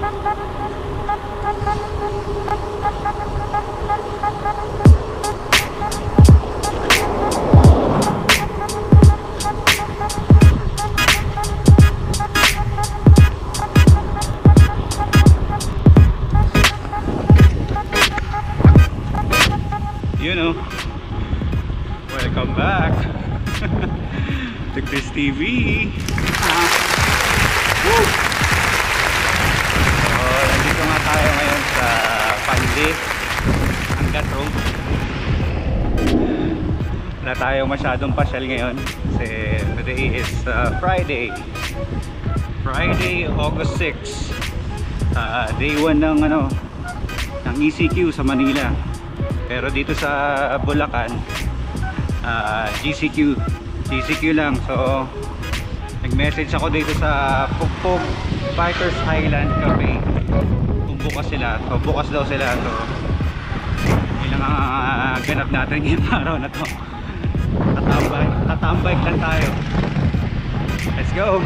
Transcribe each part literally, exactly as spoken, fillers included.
You know, welcome back to Kris T V. Ah. Woo! So, nandito nga tayo ngayon sa Pandi, Hanggat Road. Wala tayo masyadong pasyal ngayon kasi today is uh, Friday Friday, August sixth, uh, day one ng ano ng E C Q sa Manila. Pero dito sa Bulacan, uh, G C Q G C Q lang. So nag-message ako dito sa Pugpog Bikers Highlands Cafe kung bukas sila. So bukas daw sila. So ilang uh, ganap natin yung araw na to. Tatambay, tatambay lang tayo. Let's go!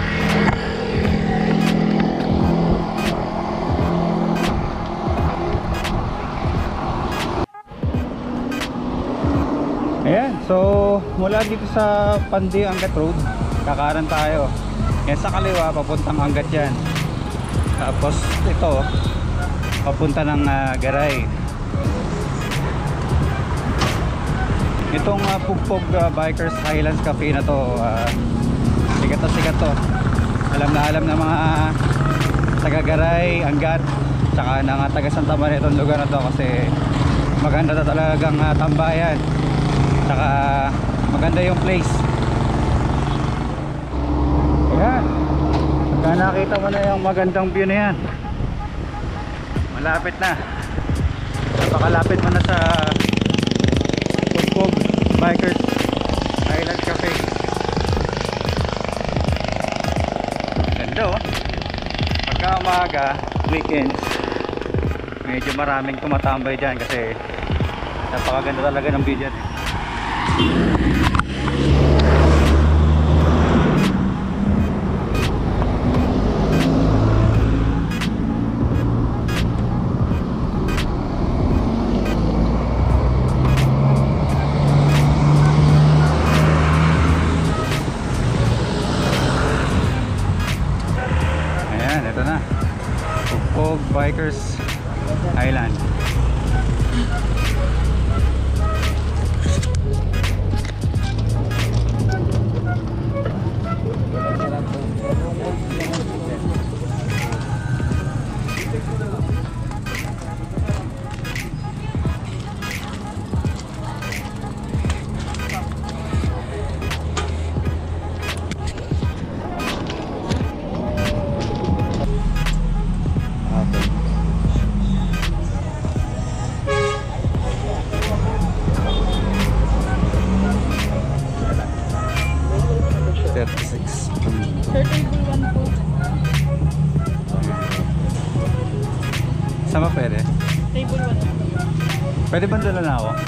Ayan, so mula dito sa Pandi, Hanggat Road, kakaran tayo. Yan sa kaliwa, papuntang Hanggat yan. Tapos ito, papunta ng uh, Garay. Itong uh, Pugpog uh, Bikers Highlands Cafe na to, uh, sikat na sikat to. Alam na alam na mga taga Garay, Hanggat, tsaka na taga Santa Maria itong lugar na to kasi maganda na talagang uh, tambayan. Saka maganda yung place. Ayan, pagka nakita mo na yung magandang view na yan, malapit na, napakalapit mo na sa Pugpog Bikers Highlands Cafe. Ganda oh. Pagka umaga, weekends, medyo maraming tumatambay dyan kasi napakaganda talaga ng view dyan eh. Ayan, ito na Pugpog Bikers Highland. thirty-six. thirty-one po. Sama pwede? Table one. Pwede ba dala na ako?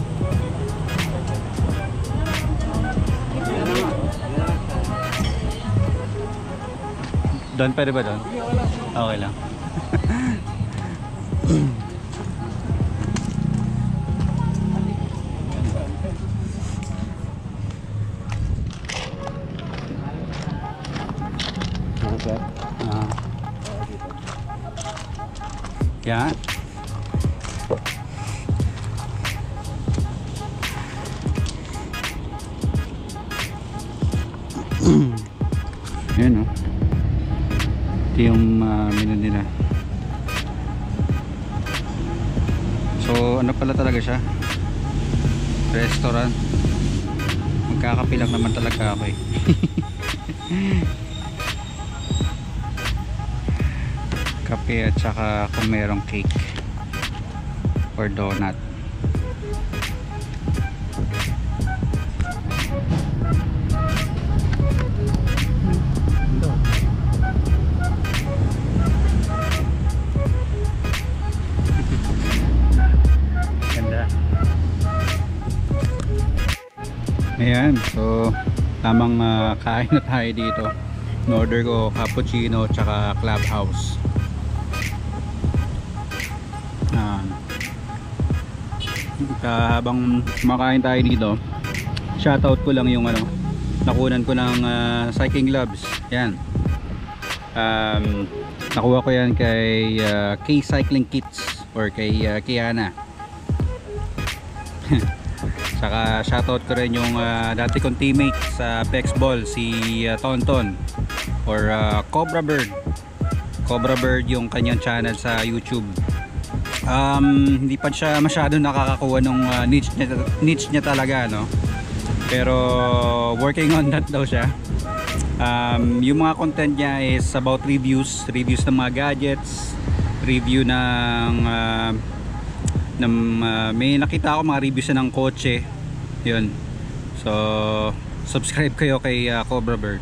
Doon pwede ba doon? Okay lang. Ah. Yan. Yan o. Ito yung uh, menu nila. So ano pala talaga siya? Restaurant. Magkakapilang naman talaga ako eh. Kape at saka kung merong cake or donut. Ganda. Ayan, so tamang uh, kain na tayo dito. In-order ko cappuccino at saka clubhouse. Ah, uh, habang kumakain tayo dito, shoutout ko lang yung ano, nakunan ko ng uh, cycling gloves. Yan. Um, nakuha ko yan kay uh, K Cycling Kits or kay uh, Kiana. Saka shoutout ko rin yung uh, dati kong teammate sa Pexball, si uh, Tonton or uh, Cobra Bird. Cobra Bird yung kanyang channel sa YouTube. Um, hindi pa siya masyado nakakakuha ng uh, niche, niya, niche niya talaga, no? Pero working on that daw siya. Um, yung mga content niya is about reviews, reviews ng mga gadgets, review ng uh, ng, uh, may nakita ako mga reviews ng kotse. Yun. So subscribe kayo kay uh, Cobra Bird.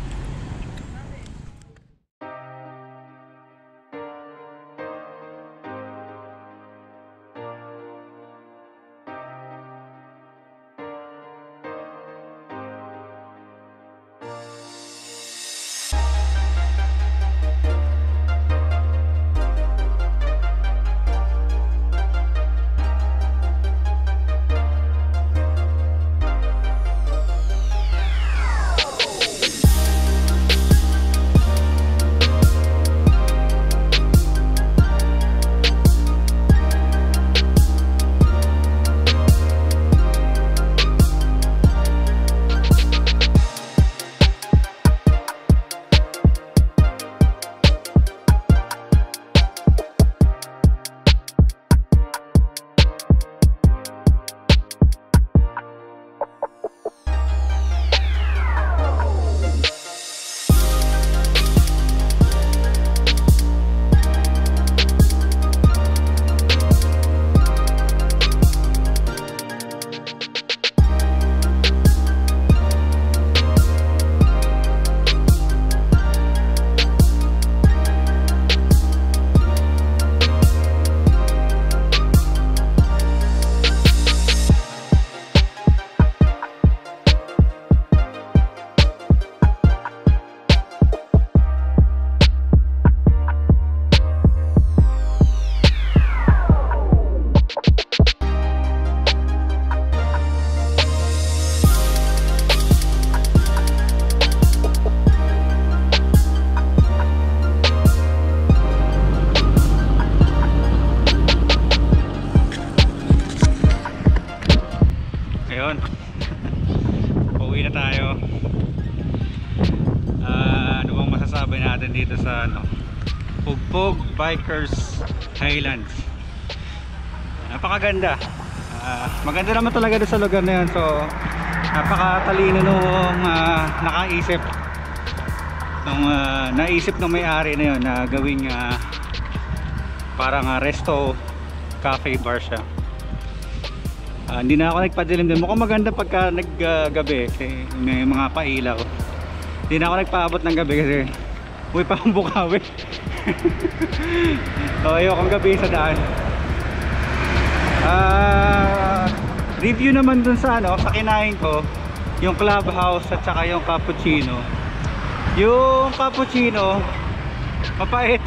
Dito sa ano, Pugpog Bikers Highlands. Napakaganda. Uh, maganda naman talaga doon sa lugar na yun. So napakatalino nung uh, nakaisip nung uh, naisip ng may-ari na yun na gawing uh, parang uh, resto cafe bar siya. Uh, hindi na ako nagpadilim din. Mukhang maganda pagka naggabi uh, kasi may mga pailaw. Hindi na ako nagpaabot ng gabi kasi uy pa ang bukawi. So ayokong gabi sa daan. uh, Review naman dun sa ano, sa kinain ko, yung clubhouse at saka yung cappuccino. Yung cappuccino mapait.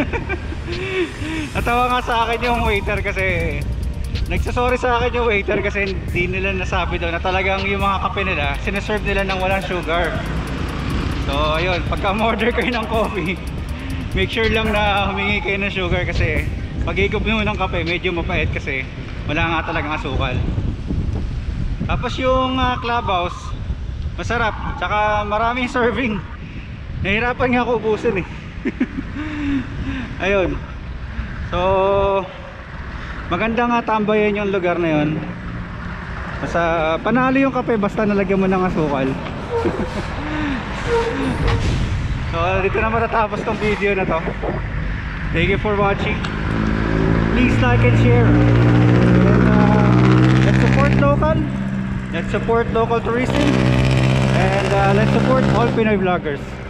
Natawa nga sa akin yung waiter kasi nagsasorry sa akin yung waiter kasi hindi nila nasabi daw na talagang yung mga kape nila sineserve nila ng walang sugar. So ayun, pagka order kayo ng coffee, make sure lang na humingi kayo ng sugar kasi pag higop nyo ng kape medyo mapait kasi wala nga talagang asukal. Tapos yung uh, clubhouse masarap, tsaka maraming serving. Nahirapan nga ako ubusin eh. Ayun. So maganda nga tambayan yung lugar na yun. Basta panalo yung kape basta nalagyan mo ng asukal. So dito na matatapos tong video na to. Thank you for watching. Please like and share. And uh, let's support local. Let's support local tourism. And uh, let's support all Pinoy vloggers.